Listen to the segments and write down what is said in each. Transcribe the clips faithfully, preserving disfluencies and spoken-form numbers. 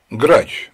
Грач.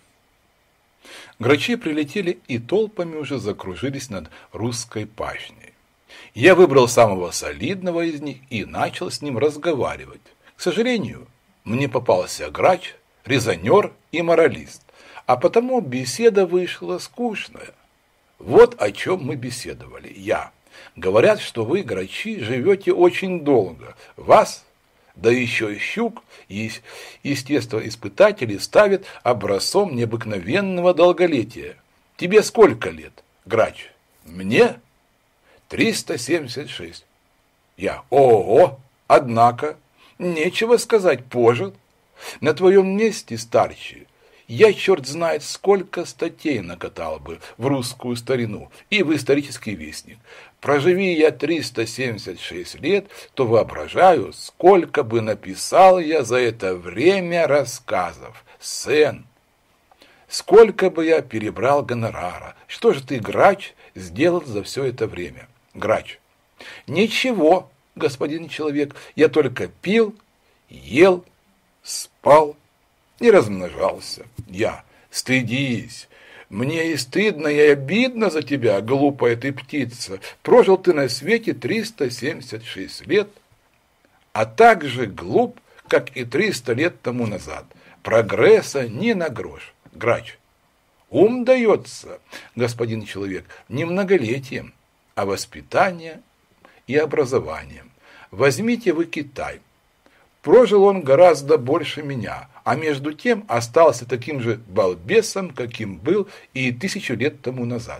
Грачи прилетели и толпами уже закружились над русской пашней. Я выбрал самого солидного из них и начал с ним разговаривать. К сожалению, мне попался грач, резонер и моралист, а потому беседа вышла скучная. Вот о чем мы беседовали. Я. Говорят, что вы, грачи, живете очень долго. Вас, да еще и щук, естествоиспытатели ставят образцом необыкновенного долголетия. Тебе сколько лет, грач? Мне? триста семьдесят шесть. Я. Ого! Однако, нечего сказать, пожил. На твоем месте, старче, я черт знает сколько статей накатал бы в русскую старину и в исторический вестник. Проживи я триста семьдесят шесть лет, то воображаю, сколько бы написал я за это время рассказов, сцен. Сколько бы я перебрал гонорара. Что же ты, грач, сделал за все это время? Грач. Ничего, господин человек, я только пил, ел, спал и размножался. Я. Стыдись. Мне и стыдно, и обидно за тебя, глупая ты птица. Прожил ты на свете триста семьдесят шесть лет, а так же глуп, как и триста лет тому назад. Прогресса ни на грош. Грач. Ум дается, господин человек, не многолетием, а воспитанием и образованием. Возьмите вы Китай. Прожил он гораздо больше меня, а между тем остался таким же балбесом, каким был и тысячу лет тому назад.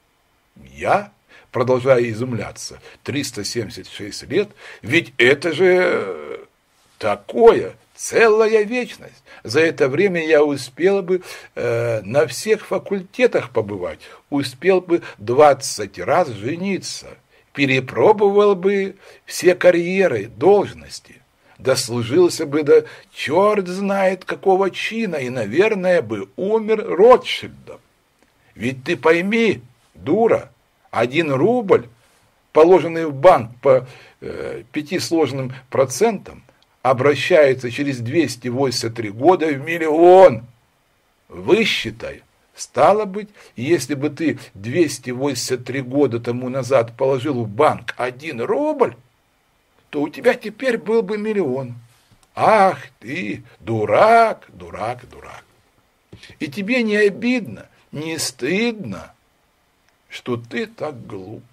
Я, продолжая изумляться, триста семьдесят шесть лет, ведь это же такое, целая вечность. За это время я успел бы э, на всех факультетах побывать, успел бы двадцать раз жениться, перепробовал бы все карьеры, должности. Дослужился бы до черт знает какого чина и, наверное, бы умер Ротшильдом. Ведь ты пойми, дура, один рубль, положенный в банк по э, пяти сложным процентам, обращается через двести восемьдесят три года в миллион. Высчитай. Стало быть, если бы ты двести восемьдесят три года тому назад положил в банк один рубль, то у тебя теперь был бы миллион. Ах ты, дурак, дурак, дурак. И тебе не обидно, не стыдно, что ты так глуп.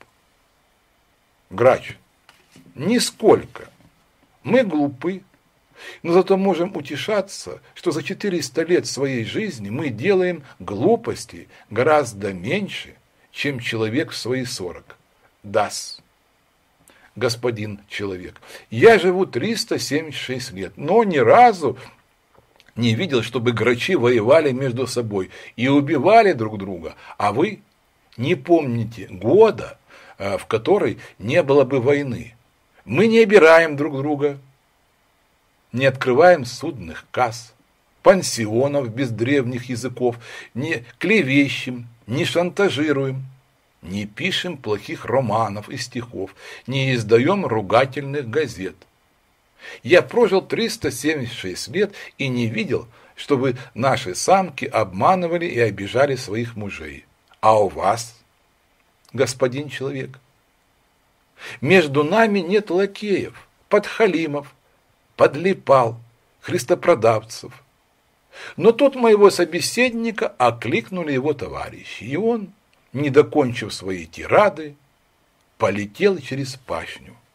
Грач. Нисколько. Мы глупы, но зато можем утешаться, что за четыреста лет своей жизни мы делаем глупостей гораздо меньше, чем человек в свои сорок. Дас. Господин человек, я живу триста семьдесят шесть лет, но ни разу не видел, чтобы грачи воевали между собой и убивали друг друга, а вы не помните года, в который не было бы войны. Мы не обираем друг друга, не открываем судных касс, пансионов без древних языков, не клевещем, не шантажируем, не пишем плохих романов и стихов, не издаем ругательных газет. Я прожил триста семьдесят шесть лет и не видел, чтобы наши самки обманывали и обижали своих мужей. А у вас, господин человек? Между нами нет лакеев, подхалимов, подлипал, христопродавцев. Но тут моего собеседника окликнули его товарищи, и он, не докончив свои тирады, полетел через пашню.